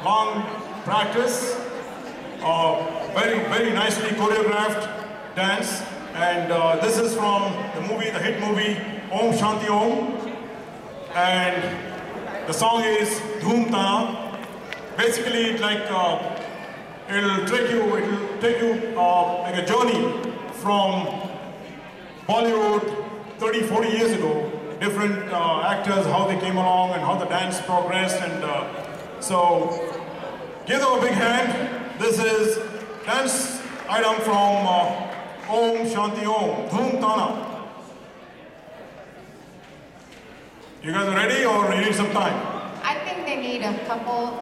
long practice, very nicely choreographed dance. And this is from the hit movie Om Shanti Om. And the song is Dhoom Tana. Basically, it's like it'll take you like a journey from Bollywood 30, 40 years ago. Different actors, how they came along and how the dance progressed. And so, give them a big hand. This is dance item from Om Shanti Om, Dhoom Tana. You guys are ready or you need some time? I think they need a couple